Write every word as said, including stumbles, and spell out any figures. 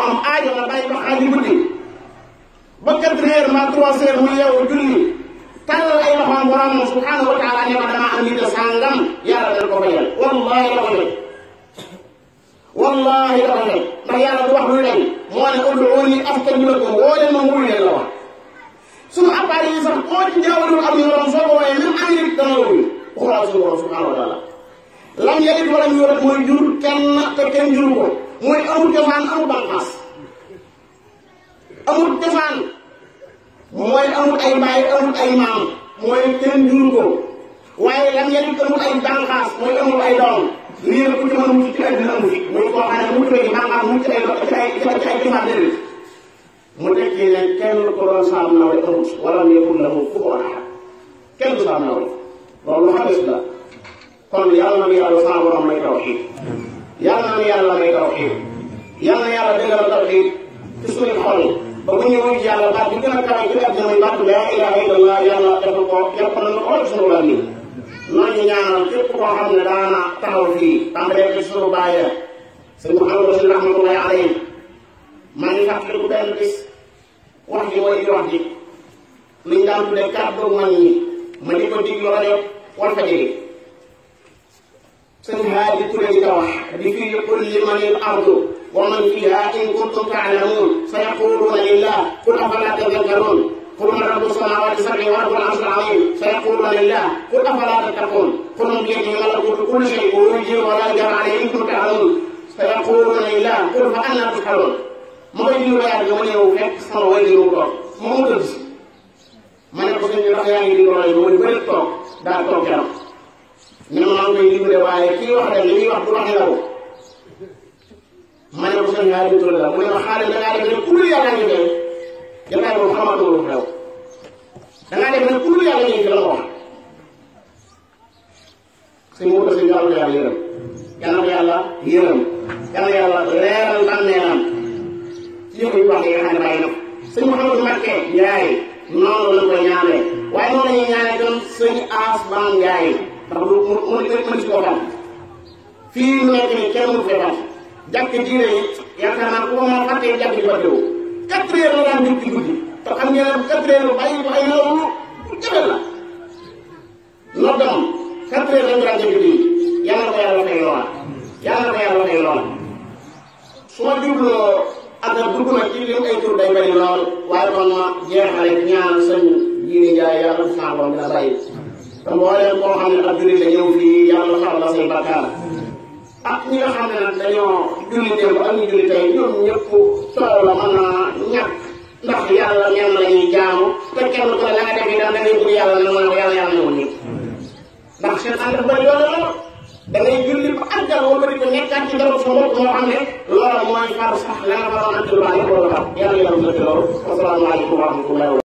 am aajo la bàyyi ba xaaju guddi ba quatre heures ma trois heures mu yeewu julli tàllal ay loxoom borom subhanahu wa taala ne ma dama am nit sàngam yàlla dana ko fayal wallahi da ko fay wallahi da ko fay ndax yàlla du wax lu leen moo ne ud'uuni astajib lakum woo leen ma wuyu leen la wax suñu appareil yi sax koo ci jaawarul am yoram soo ko wooyee même Amérique dana la wuyu waxulaa suñu borom subhanahu wa taala lam yalid walam yuulad mooy jur kenn te kenn juru ko mooy amul cosaan amul banqaas amul cosaan mooy amul ay baay amul ay maam mooy kenn juru ko waaye lam yalid amul ay banqaas mooy amul ay doom lii la ku ci mën a mucc ci àddina amu fi muy koo xam ne mucc ci banqaas mucc ci ay ci ay ci ay cosaan déedéet mu tekki ne kenn ko doon saam nawle amut wala mu yëppul la mu ku ko ahad kenn du saam nawle loolu xalis la kon yàlla na yàlla sama borom may tawxiid yàlla na yàlla may tawxiid yàlla na yàlla dëggal tawxiid ci suñu xol ba bu ñu wuy yàlla baat bi gën a kawe ci àddina muy baatu laa ilaaha illallah yàlla defal ko jàpp na nu xool suñu wàll yi noonu ñu ñaanal képp koo xam ne daana taxaw fii tàmbalee ci suñu bàyyi sëñ Mouhamadou Bachir rahmatullahi alayhi maa ngi fàttaliku benn bis wax ji mooy di wax ji luñ daan tuddee kàddu mag ñi ma di ko diglu rajo Walfadjri sëñ Haadi Touré di ko wax di fii qul limanil ardu wa man fiha in kuntum ta'lamun sayaquluna lillah qul afala tadhakkarun qul man rabbu samawati sab'i wa rabbul arshil azim sayaquluna lillah qul afala tattaqun qul man biyadihi malakutu kulli shay'in wa yujiru wa la yujharu alayhi in kuntum ta'lamun sayaquluna lillah qul fa anna tusharun ma koy diglu yaar bi ma ñëw fekk sama way di mu toog moom mu tëdd ma ne ko sëñ bi ndax yaa ngi diglu rajo ma di bëri toog daal toog keram ñu ne maa ngi koy diglu waaye kii wax rek li muy wax du waxi la ko ma ne ko sëñ Haadi Touré la mu ne ma xaalis da ngaa def ne ku dul yàlla ngi dee jotaay boobu xamatuma lu xew da ngaa def ne ku dul yàlla ngi fi la ko wax sëñ Moussa sëñ yàlla yàlla yërëm yal na ko yàlla yërëm yal na yàlla leeral bàmmeelam ci yëpp yu wax yi nga xam ne bàyyi na ko sëñ Mouhamadou Mbacké Ndiaye noonu la koy ñaanee waaye noonu la ñuy ñaanee tam sëñ As Ban Ndiaye ndax lu mu mu mën si koo xam fii mu nekk nii kenn mënu fee baax jàkk jiire yi yaakaar naa ku ko mën a fàttee jàkk ji fàttewu quatre heures la daan jóg ci guddi te xam ngeen ne quatre heures bàyyi ko ay nelaw lu jabel la noddam quatre heures lañu daan jóg guddi yàlla na ko yàlla fay loola yàlla na ko yàlla fay loola su ma jubloo ak dugg na ci lim ay tur day bari lool waaye kon ma jeexale ñaan sëñ Jiiri Njaay yàlla na saa borom dina bàyyi te mbooleem koo xam ne ab jullit la ñëw fii yàlla xaral la say bakkaar ak ñi nga xam ne nag dañoo julli démb ak ñu julli tey ñoom ñëpp coow la mën naa ñàkk ndax yàlla ñenn la ñuy jaamu te kenn ku ne la nga def yi daan da ngay bëgg yàlla na ma yàlla yàlla ñëwul nii ndax seen ànd dafa bëri loolu lool da ngay julli ba àggal wala di ko nekkaat ci dara sa bopp moo xam ne loolu mooy far sax la nga faroon ak lu baax yëpp loolu la yàlla yàlla na ci loolu asalaamaaleykum wa rahmatullahi